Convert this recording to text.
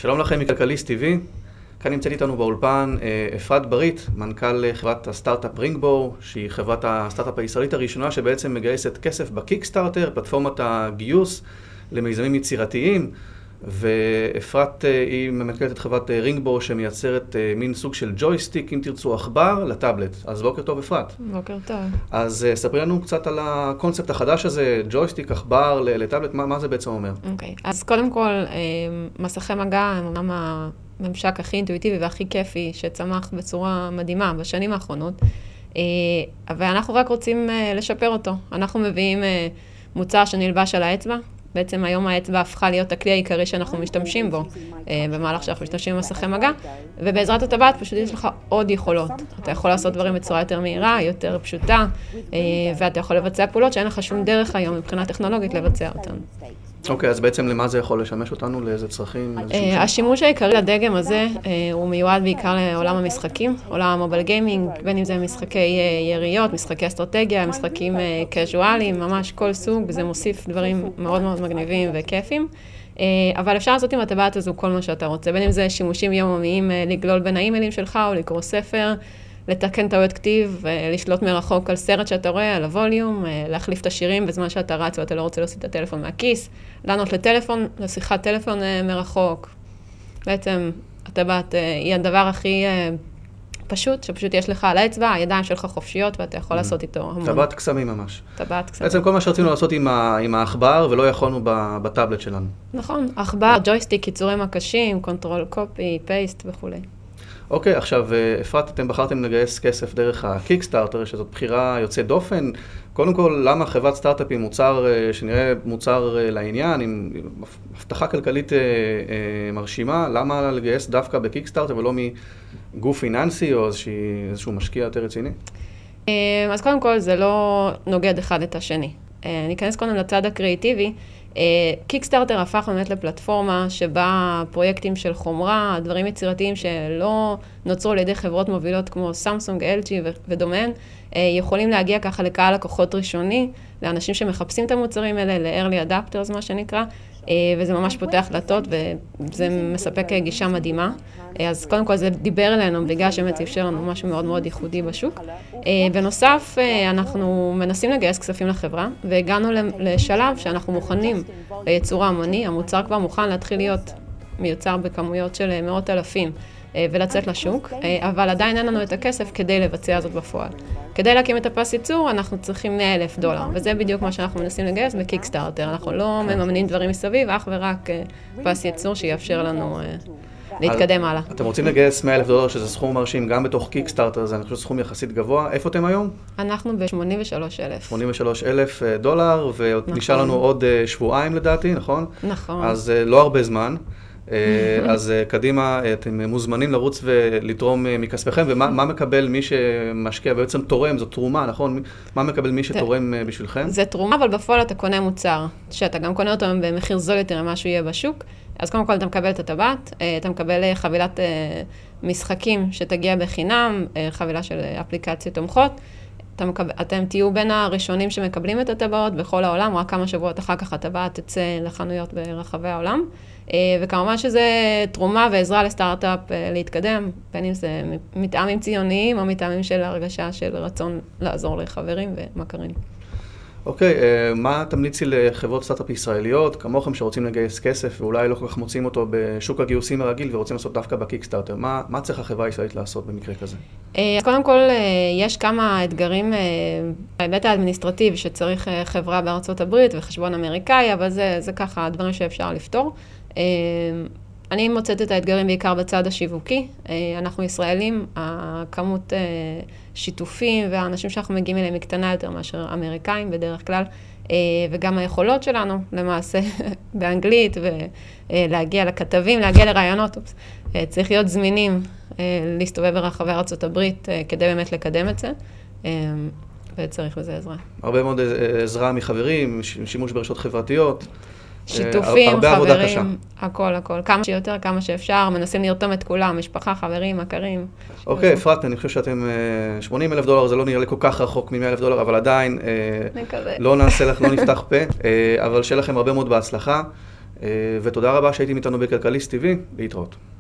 שלום לכם מכלכליסט TV, כאן נמצאת איתנו באולפן אפרת ברית, מנכ"ל חברת הסטארט-אפ רינגבו, שהיא חברת הסטארט-אפ הישראלית הראשונה שבעצם מגייסת כסף בקיקסטארטר, פלטפורמת הגיוס למיזמים יצירתיים, ואפרת היא מנכ"לת את חברת רינגבו שמייצרת מין סוג של ג'ויסטיק, אם תרצו עכבר, לטאבלט. אז בוקר טוב אפרת. בוקר טוב. אז ספרי לנו קצת על הקונספט החדש הזה, ג'ויסטיק, עכבר לטאבלט, מה זה בעצם אומר? אוקיי, אז קודם כל, מסכי מגע הם אומנם הממשק הכי אינטואיטיבי והכי כיפי שצמח בצורה מדהימה בשנים האחרונות, ואנחנו רק רוצים לשפר אותו. אנחנו מביאים מוצר שנלבש על האצבע, בעצם היום האצבע הפכה להיות הכלי העיקרי שאנחנו משתמשים בו במהלך שאנחנו משתמשים במסכי מגע, ובעזרת הטבעת פשוט יש לך עוד יכולות. אתה יכול לעשות דברים בצורה יותר מהירה, יותר פשוטה, ואתה יכול לבצע פעולות שאין לך שום דרך היום מבחינה טכנולוגית לבצע אותן. אוקיי, אז בעצם למה זה יכול לשמש אותנו? לאיזה צרכים? השימוש העיקרי לדגם הזה הוא מיועד בעיקר לעולם המשחקים, עולם המוביל גיימינג, בין אם זה משחקי יריות, משחקי אסטרטגיה, משחקים קזואליים, ממש כל סוג, זה מוסיף דברים מאוד מאוד מגניבים וכיפים. אבל אפשר לעשות עם הטבעת הזו כל מה שאתה רוצה, בין אם זה שימושים יומיומיים לגלול בין האימיילים שלך או לקרוא ספר, לתקן טעויות כתיב, לשלוט מרחוק על סרט שאתה רואה, על הווליום, להחליף את השירים בזמן שאתה רץ ואתה לא רוצה להוציא את הטלפון מהכיס, לענות לטלפון, לשיחת טלפון מרחוק. בעצם הטבעת היא הדבר הכי פשוט, שפשוט יש לך על האצבע, הידיים שלך חופשיות ואתה יכול לעשות איתו המון. טבעת קסמים ממש. טבעת קסמים. בעצם כל מה שרצינו לעשות עם העכבר ולא יכולנו בטאבלט שלנו. נכון, עכבר, ג'ויסטיק, קיצורים הקשים, קונטרול קופי, פייסט וכו'. אוקיי, עכשיו אפרת, אתם בחרתם לגייס כסף דרך הקיקסטארטר, שזאת בחירה יוצאת דופן. קודם כל, למה חברת סטארט-אפ היא מוצר שנראה מוצר לעניין, עם הבטחה כלכלית מרשימה, למה לגייס דווקא בקיקסטארטר ולא מגוף פיננסי או איזשהו משקיע יותר רציני? אז קודם כל, זה לא נוגד אחד את השני. ניכנס קודם לצד הקריאיטיבי. קיקסטארטר הפך באמת לפלטפורמה שבה פרויקטים של חומרה, דברים יצירתיים שלא נוצרו על ידי חברות מובילות כמו סמסונג, LG ודומיהן, יכולים להגיע ככה לקהל לקוחות ראשוני, לאנשים שמחפשים את המוצרים האלה, ל-early adapters מה שנקרא, וזה ממש פותח דלתות וזה מספק גישה מדהימה. אז קודם כל זה דיבר אלינו בגלל שבאמת אפשר לנו משהו מאוד מאוד ייחודי בשוק. בנוסף, אנחנו מנסים לגייס כספים לחברה, והגענו לשלב שאנחנו מוכנים לייצור ההמוני, המוצר כבר מוכן להתחיל להיות מיוצר בכמויות של מאות אלפים ולצאת לשוק, אבל עדיין אין לנו את הכסף כדי לבצע זאת בפועל. כדי להקים את הפס ייצור, אנחנו צריכים $100,000, וזה בדיוק מה שאנחנו מנסים לגייס בקיקסטארטר. אנחנו לא מממנים דברים מסביב, אך ורק פס ייצור שיאפשר לנו להתקדם הלאה. אתם רוצים לגייס $100,000, שזה סכום מרשים גם בתוך קיקסטארטר, זה אני חושב סכום יחסית גבוה. איפה אתם היום? אנחנו ב-$83,000. $83,000, ועוד נשאר לנו עוד שבועיים לדעתי, נכון? נכון. אז לא הרבה זמן. אז קדימה, אתם מוזמנים לרוץ ולתרום מכספכם, ומה מקבל מי שמשקיע, בעצם תורם, זו תרומה, נכון? מה מקבל מי שתורם בשבילכם? זה תרומה, אבל בפועל אתה קונה מוצר, שאתה גם קונה אותו במחיר זול יותר ממה שהוא יהיה בשוק, אז קודם כל אתה מקבל את הטבעת, אתה מקבל חבילת משחקים שתגיע בחינם, חבילה של אפליקציות תומכות, אתם תהיו בין הראשונים שמקבלים את הטבעות בכל העולם, רק כמה שבועות אחר כך הטבעת תצא לחנויות ברחבי העולם. וכמובן שזה תרומה ועזרה לסטארט-אפ להתקדם, בין אם זה מטעמים ציוניים או מטעמים של הרגשה של רצון לעזור לחברים ומכרים. אוקיי, מה תמליצי לחברות סטארט-אפ ישראליות, כמוכם שרוצים לגייס כסף ואולי לא כל כך מוצאים אותו בשוק הגיוסים הרגיל ורוצים לעשות דווקא בקיקסטארטר? מה צריך החברה הישראלית לעשות במקרה כזה? אז קודם כל, יש כמה אתגרים בהיבט האדמיניסטרטיבי שצריך חברה בארצות הברית וחשבון אמריקאי, אבל זה ככה הדברים שאפשר לפתור. אני מוצאת את האתגרים בעיקר בצד השיווקי. אנחנו ישראלים, הכמות שיתופים והאנשים שאנחנו מגיעים אליהם היא קטנה יותר מאשר אמריקאים בדרך כלל, וגם היכולות שלנו למעשה באנגלית ולהגיע לכתבים, להגיע לרעיונות, צריך להיות זמינים להסתובב ברחבי ארצות הברית כדי באמת לקדם את זה, וצריך לזה עזרה. הרבה מאוד עזרה מחברים, שימוש ברשתות חברתיות. שיתופים, חברים, הכל. כמה שיותר, כמה שאפשר, מנסים לרתום את כולם, משפחה, חברים, מכרים. אוקיי, אפרת, אני חושב שאתם $80,000, זה לא נראה לי כל כך רחוק מ$100,000, אבל עדיין לא נעשה לך, לא נפתח פה, אבל שיהיה לכם הרבה מאוד בהצלחה. ותודה רבה שהייתם איתנו בכלכליסט TV, להתראות.